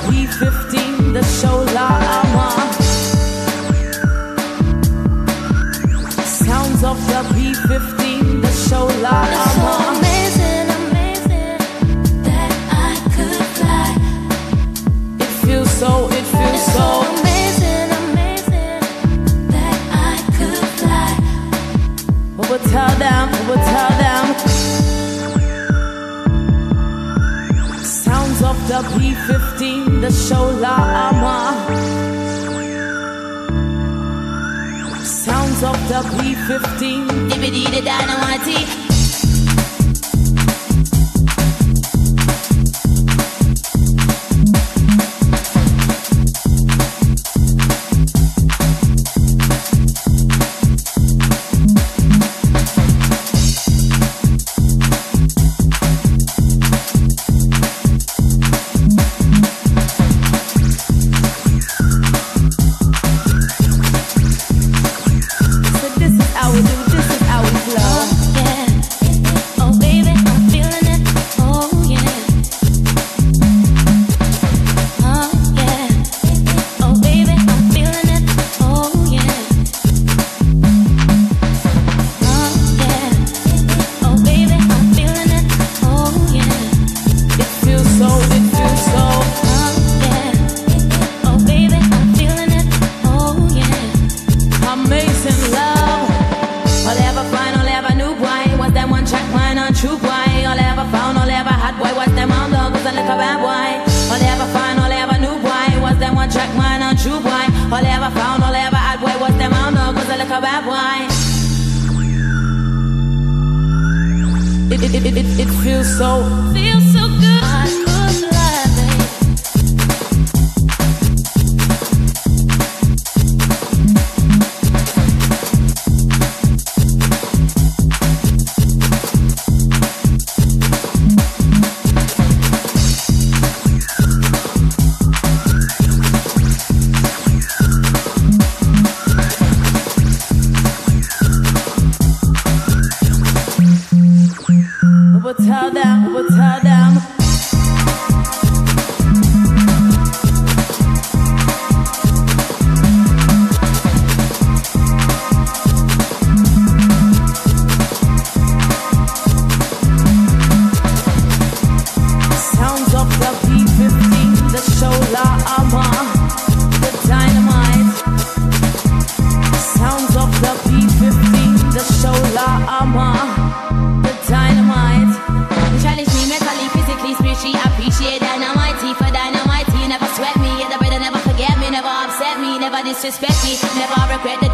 B15, the Shola armor. Sounds of the B15, the Shola armor. Amazing, amazing that I could fly. It feels so amazing, amazing that I could fly. What would tell them, what would tell them? Sounds of the B15, the Shola armor. Sounds of the B15, DVD, the Dynamite. True boy, all I ever found, all I ever had, boy, was them on dog, was a little bad boy. All I ever found, all I ever knew, boy, was them one track man on true boy. All I ever found, all I ever had, boy, was them on dog, was a little bad boy. It feels so good. I could fly, baby. Tell them, we'll tell them. Sounds of the B15, the Shola armor, the Dynamite. Sounds of the B15, the Shola armor, the Dynamite. Challenge me mentally, physically, spiritually. I appreciate Dynamite for Dynamite. Never sweat me, the brother never forget me, never upset me, never disrespect me, never regret